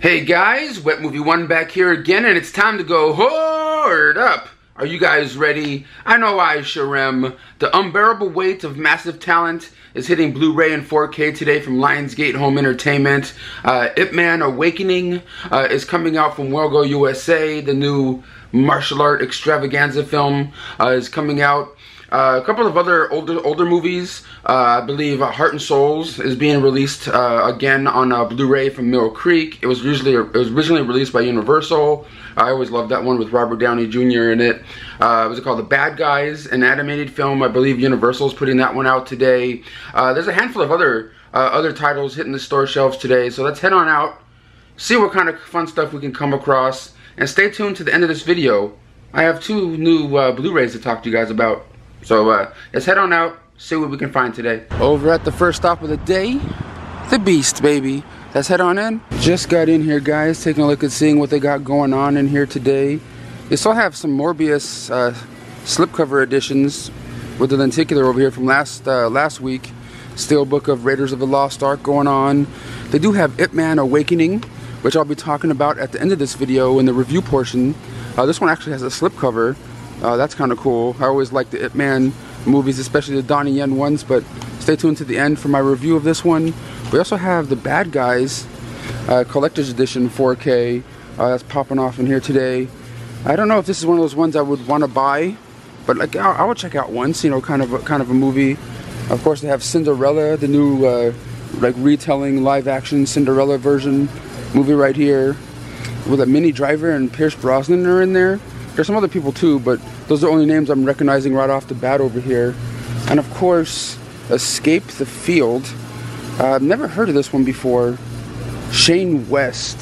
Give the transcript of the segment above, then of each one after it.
Hey guys, Wet Movie 1 back here again, and it's time to go hoard up. Are you guys ready? I know I sure am. The Unbearable Weight of Massive Talent is hitting Blu-ray and 4K today from Lionsgate Home Entertainment. Ip Man Awakening is coming out from Worgo USA. The new martial art extravaganza film is coming out. A couple of other older movies. I believe Heart and Souls is being released again on Blu-ray from Mill Creek. It was originally released by Universal. I always loved that one with Robert Downey Jr. in it. What's it called? The Bad Guys, an animated film. I believe Universal's putting that one out today. There's a handful of other titles hitting the store shelves today. So let's head on out, see what kind of fun stuff we can come across, and stay tuned to the end of this video. I have two new Blu-rays to talk to you guys about. So let's head on out, see what we can find today. Over at the first stop of the day, the Beast, baby. Let's head on in. Just got in here, guys, taking a look at seeing what they got going on in here today. They still have some Morbius slipcover editions with the lenticular over here from last week. Steelbook of Raiders of the Lost Ark going on. They do have Ip Man Awakening, which I'll be talking about at the end of this video in the review portion. This one actually has a slipcover. That's kind of cool. I always like the Ip Man movies, especially the Donnie Yen ones, but stay tuned to the end for my review of this one. We also have the Bad Guys Collector's Edition 4K that's popping off in here today. I don't know if this is one of those ones I would want to buy, but like I would check out once, you know, kind of a movie. Of course, they have Cinderella, the new like retelling live action Cinderella version movie right here, with a Minnie Driver and Pierce Brosnan are in there. There's some other people too, but those are the only names I'm recognizing right off the bat over here. And of course, Escape the Field. I've never heard of this one before. Shane West.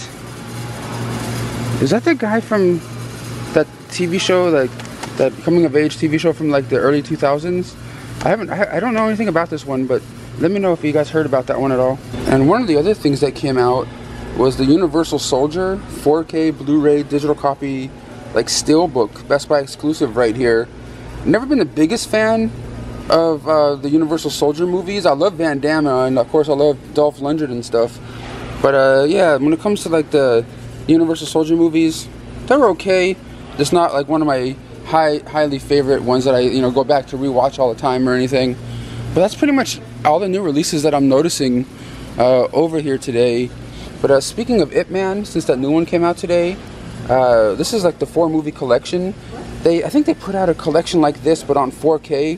Is that the guy from that TV show, like that coming of age TV show from like the early 2000s? I don't know anything about this one, but let me know if you guys heard about that one at all. And one of the other things that came out was the Universal Soldier 4K Blu-ray digital copy, like steelbook, Best Buy exclusive right here. Never been the biggest fan of the Universal Soldier movies. I love Van Damme, and of course I love Dolph Lundgren and stuff. But yeah, when it comes to like the Universal Soldier movies, they're okay. Just not like one of my highly favorite ones that I go back to rewatch all the time or anything. But that's pretty much all the new releases that I'm noticing over here today. But speaking of Ip Man, since that new one came out today, this is like the 4-movie collection. I think they put out a collection like this, but on 4K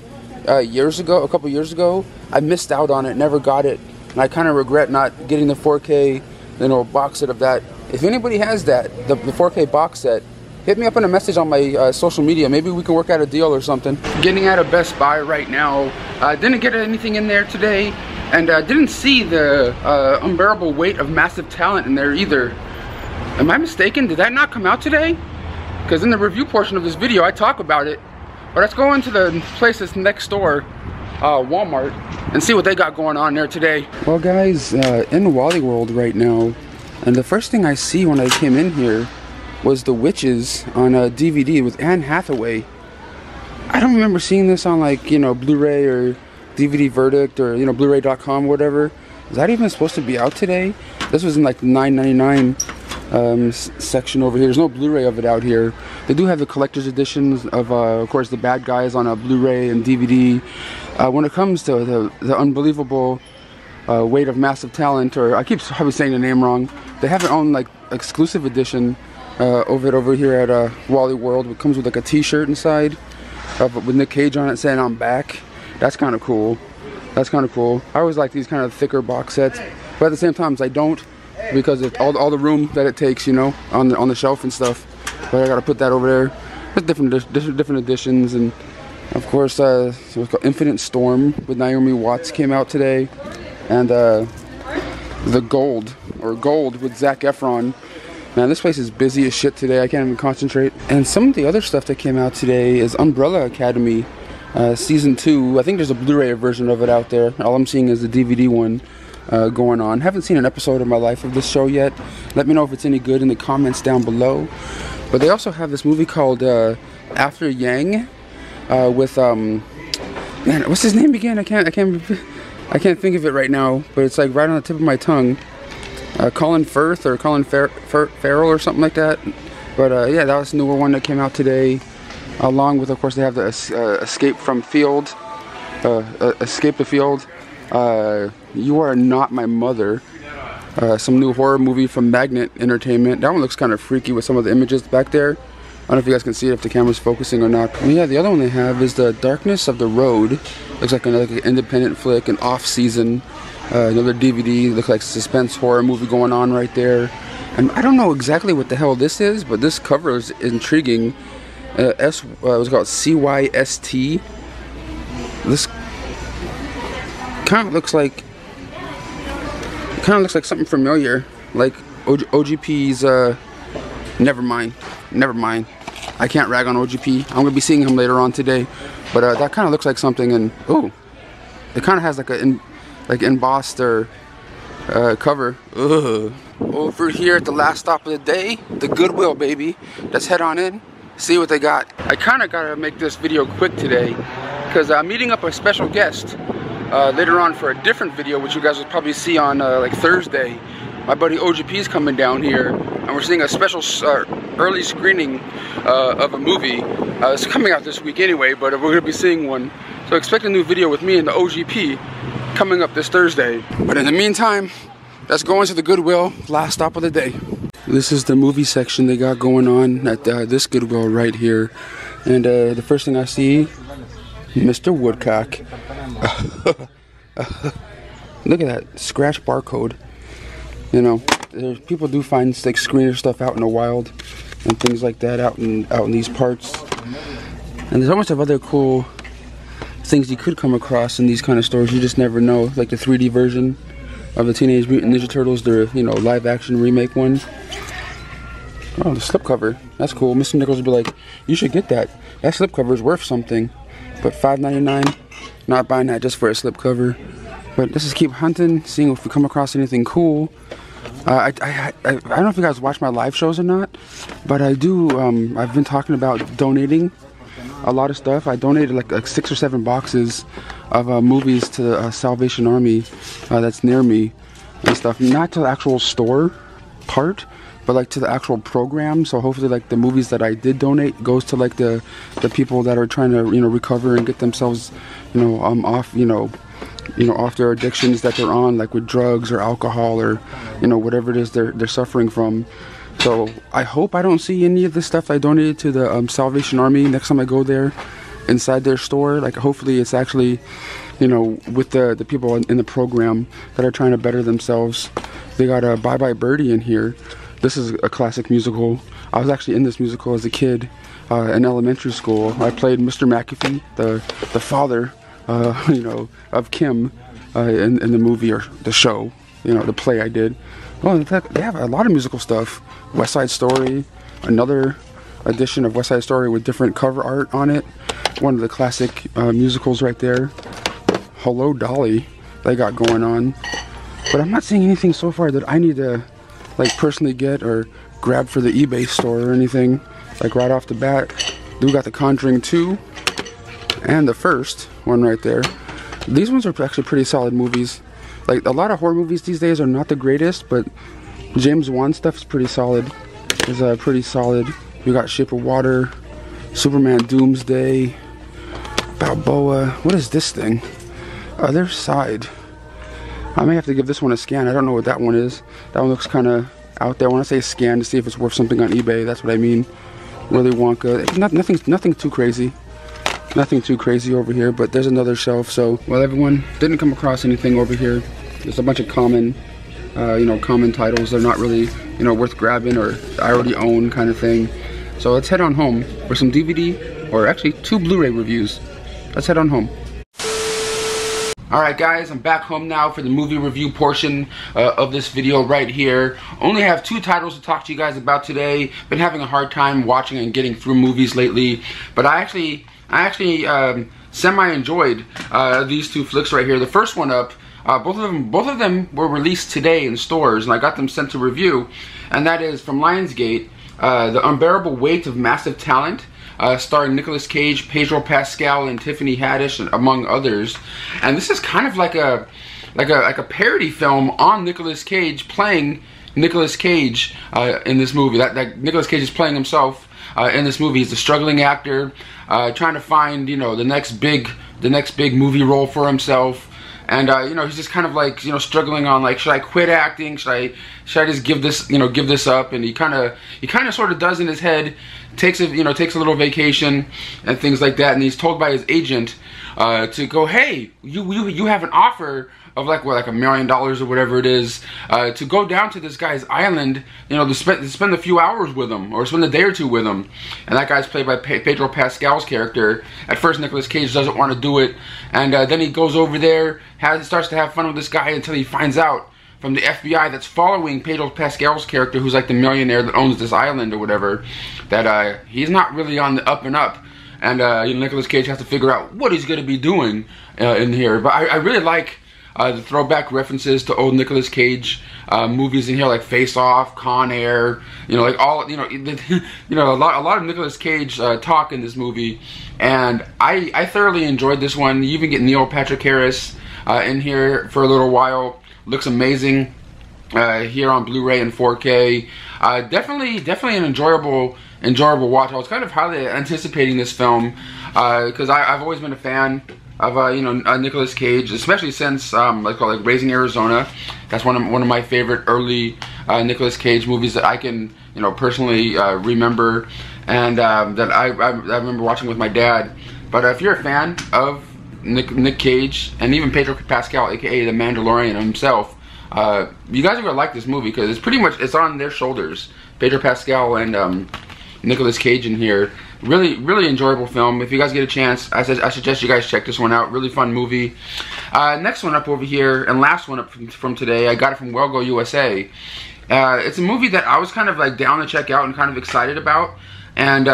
a couple years ago. I missed out on it, never got it, and I kind of regret not getting the 4K, box set of that. If anybody has that, the 4K box set, hit me up in a message on my social media. Maybe we can work out a deal or something. Getting out of Best Buy right now. Didn't get anything in there today, and didn't see the Unbearable Weight of Massive Talent in there either. Am I mistaken? Did that not come out today? Because in the review portion of this video, I talk about it. But let's go into the place that's next door, Walmart, and see what they got going on there today. Well, guys, in Wally World right now, and the first thing I see when I came in here was The Witches on DVD with Anne Hathaway. I don't remember seeing this on like, Blu-ray or DVD Verdict or, Blu-ray.com or whatever. Is that even supposed to be out today? This was in like the $9.99 section over here. There's no Blu-ray of it out here. They do have the collector's editions of course, The Bad Guys on a Blu-ray and DVD. When it comes to the Unbelievable Weight of Massive Talent, or I keep probably saying the name wrong, they have their own like exclusive edition over here at Wally World. It comes with like a t-shirt inside with Nick Cage on it saying "I'm back." That's kind of cool. That's kind of cool. I always like these kind of thicker box sets, but at the same time I don't, because of all the room that it takes, on the shelf and stuff. But I gotta put that over there. There's different editions, and of course, Infinite Storm with Naomi Watts came out today, and The Gold with Zac Efron. Man, this place is busy as shit today. I can't even concentrate. And some of the other stuff that came out today is Umbrella Academy Season 2. I think there's a Blu-ray version of it out there. All I'm seeing is the DVD one going on. Haven't seen an episode in my life of this show yet. Let me know if it's any good in the comments down below. But they also have this movie called After Yang with man, what's his name again? I can't think of it right now, but it's like right on the tip of my tongue. Colin Firth or Colin Farrell or something like that. But yeah, that was the newer one that came out today. Along with, of course, they have the Escape from Field. Escape the Field. You Are Not My Mother. Some new horror movie from Magnet Entertainment. That one looks kind of freaky with some of the images back there. I don't know if you guys can see it if the camera's focusing or not. But yeah, the other one they have is The Darkness of the Road. Looks like another independent flick, an off-season. Another DVD. Looks like suspense horror movie going on right there. And I don't know exactly what the hell this is, but this cover is intriguing. What's it called? CYST. This kind of looks like something familiar, like OGP's. Never mind. I can't rag on OGP. I'm gonna be seeing him later on today, but that kind of looks like something. And oh, it kind of has like a embossed or cover. Ugh. Over here at the last stop of the day, the Goodwill, baby. Let's head on in, see what they got. I kind of gotta make this video quick today because I'm meeting up a special guest later on for a different video, which you guys will probably see on like Thursday. My buddy OGP is coming down here, and we're seeing a special early screening of a movie. It's coming out this week anyway, but we're gonna be seeing one. So expect a new video with me and the OGP coming up this Thursday. But in the meantime, let's go into the Goodwill, last stop of the day. This is the movie section they got going on at this Goodwill right here. And the first thing I see, Mr. Woodcock. Look at that, scratch barcode. You know, people do find like screener stuff out in the wild and things like that out in these parts. And there's a bunch of other cool things you could come across in these kind of stores. You just never know, like the 3D version of the Teenage Mutant Ninja Turtles, their live action remake one. Oh, the slipcover. That's cool. Mr. Nicholas would be like, you should get that. That slipcover is worth something. But $5.99, not buying that just for a slipcover. But let's just keep hunting, seeing if we come across anything cool. I don't know if you guys watch my live shows or not, but I do. I've been talking about donating a lot of stuff. I donated like 6 or 7 boxes of movies to the Salvation Army that's near me and stuff. Not to the actual store part, but like to the actual program. So hopefully like the movies that I did donate goes to like the people that are trying to recover and get themselves off off their addictions that they're on, like with drugs or alcohol or whatever it is they're suffering from. So I hope I don't see any of the stuff I donated to the Salvation Army next time I go there inside their store. Like hopefully it's actually with the people in the program that are trying to better themselves. They got a Bye Bye Birdie in here. This is a classic musical. I was actually in this musical as a kid in elementary school. I played Mr. McAfee, the father of Kim in the movie or the show, the play I did. Well, in fact, they have a lot of musical stuff. West Side Story, another edition of West Side Story with different cover art on it. One of the classic musicals right there. Hello Dolly, they got going on. But I'm not seeing anything so far that I need to like personally get or grab for the eBay store or anything. Like right off the bat, we got The Conjuring 2 and the first one right there. These ones are actually pretty solid movies. Like a lot of horror movies these days are not the greatest, but James Wan stuff is pretty solid. Is pretty solid. We got Shape of Water, Superman Doomsday, Balboa. What is this thing? Other Side. I may have to give this one a scan. I don't know what that one is. That one looks kind of out there. When I say scan to see if it's worth something on eBay, that's what I mean. Willy Wonka. Nothing too crazy. Nothing too crazy over here, but there's another shelf. So, well, everyone, didn't come across anything over here. There's a bunch of common, common titles. They're not really, worth grabbing or I already own kind of thing. So let's head on home for some DVD, or actually 2 Blu-ray reviews. Let's head on home. Alright guys, I'm back home now for the movie review portion of this video right here. Only have 2 titles to talk to you guys about today. Been having a hard time watching and getting through movies lately, but I actually semi-enjoyed these 2 flicks right here. The first one up, both of them were released today in stores, and I got them sent to review, and that is from Lionsgate, The Unbearable Weight of Massive Talent. Starring Nicolas Cage, Pedro Pascal, and Tiffany Haddish, among others. And this is kind of like a like a parody film on Nicolas Cage, playing Nicolas Cage in this movie. That Nicolas Cage is playing himself in this movie. He's a struggling actor, trying to find, you know, the next big movie role for himself. And you know, he's just kind of like, you know, struggling on like, should I quit acting? Should I just give this up? And he kind of sort of does in his head, takes a little vacation and things like that. And he's told by his agent to go, hey, you have an offer of like $1 million or whatever it is, to go down to this guy's island, you know, to spend a few hours with him, or spend a day or two with him. And that guy's played by Pedro Pascal's character. At first, Nicolas Cage doesn't want to do it, and then he goes over there, starts to have fun with this guy until he finds out from the FBI that's following Pedro Pascal's character, who's like the millionaire that owns this island or whatever, that he's not really on the up and up. And you know, Nicolas Cage has to figure out what he's going to be doing in here. But I really like the throwback references to old Nicolas Cage movies in here, like Face Off, Con Air, you know, like all, you know, a lot of Nicolas Cage talk in this movie, and I thoroughly enjoyed this one. You even get Neil Patrick Harris in here for a little while. Looks amazing here on Blu-ray and 4K. Definitely an enjoyable watch. I was kind of highly anticipating this film because I've always been a fan of you know, Nicolas Cage, especially since like Raising Arizona. That's one of my favorite early Nicolas Cage movies that I can, you know, personally remember, and that I remember watching with my dad. But if you're a fan of Nick Cage and even Pedro Pascal, aka the Mandalorian himself, you guys are gonna like this movie because it's on their shoulders. Pedro Pascal and Nicolas Cage in here. Really enjoyable film. If you guys get a chance, I suggest you guys check this one out. Really fun movie. Next one up over here, and last one up from today, I got it from Wellgo USA. It's a movie that I was kind of like down to check out and kind of excited about, and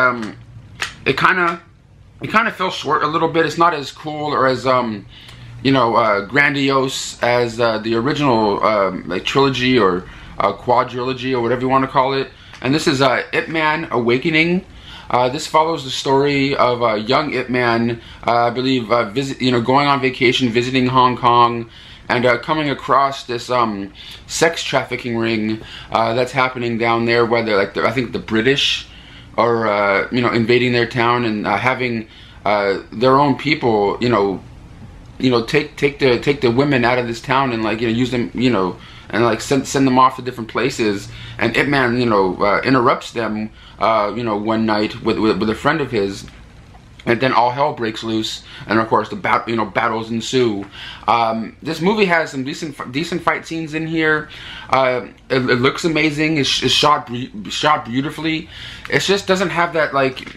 it kind of fell short a little bit. It's not as cool or as you know, grandiose as the original like trilogy or quadrilogy or whatever you want to call it. And this is Ip Man Awakening. This follows the story of a young Ip Man, I believe, going on vacation, visiting Hong Kong, and coming across this sex trafficking ring that's happening down there, where they're like, I think the British are you know, invading their town and having their own people, take the women out of this town and, like, use them, and like send them off to different places. And Ip Man, interrupts them, one night with a friend of his, and then all hell breaks loose, and of course the battles ensue. This movie has some decent fight scenes in here. It looks amazing. It's shot beautifully. It just doesn't have that, like,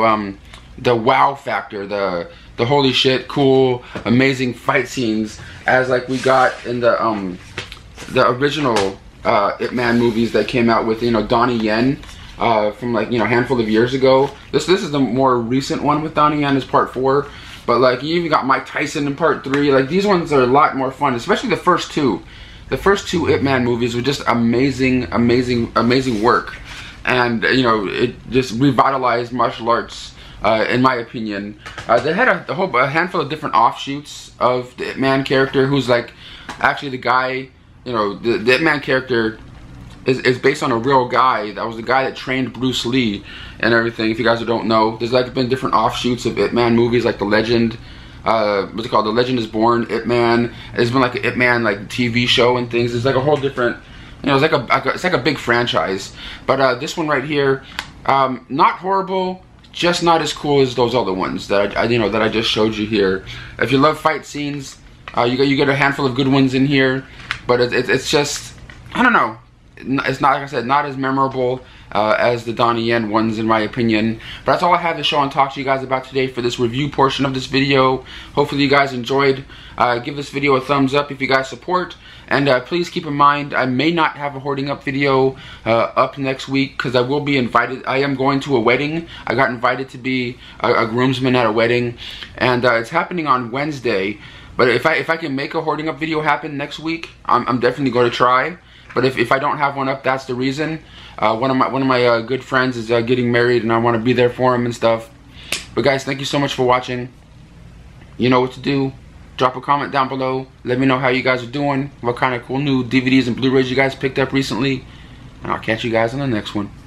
the wow factor, the holy shit, cool, amazing fight scenes as like we got in the original Ip Man movies that came out with Donnie Yen from, like, a handful of years ago. This is the more recent one with Donnie Yen, is part 4. But like, you even got Mike Tyson in part 3. Like, these ones are a lot more fun, especially the first two. The first two Ip Man movies were just amazing work, and it just revitalized martial arts. In my opinion, they had a handful of different offshoots of the Ip Man character, who's like actually the guy. The Ip Man character is based on a real guy. That was the guy that trained Bruce Lee and everything. If you guys don't know, there's like been different offshoots of Ip Man movies, like The Legend. What's it called? The Legend is Born, Ip Man. There's been like an Ip Man like TV show and things. It's like a whole different. It's like a big franchise. But this one right here, not horrible. Just not as cool as those other ones that I just showed you here. If you love fight scenes, you get a handful of good ones in here, but it's just, I don't know. It's not, like I said, not as memorable as the Donnie Yen ones, in my opinion. But that's all I have to show and talk to you guys about today for this review portion of this video. Hopefully you guys enjoyed. Give this video a thumbs up if you guys support. And please keep in mind, I may not have a Hoarding Up video up next week, because I will be invited. I am going to a wedding. I got invited to be a groomsman at a wedding, and it's happening on Wednesday. But if I can make a Hoarding Up video happen next week, I'm definitely going to try. But if I don't have one up, that's the reason. One of my good friends is getting married, and I want to be there for him and stuff. But guys, thank you so much for watching. You know what to do. Drop a comment down below. Let me know how you guys are doing. What kind of cool new DVDs and Blu-rays you guys picked up recently. And I'll catch you guys on the next one.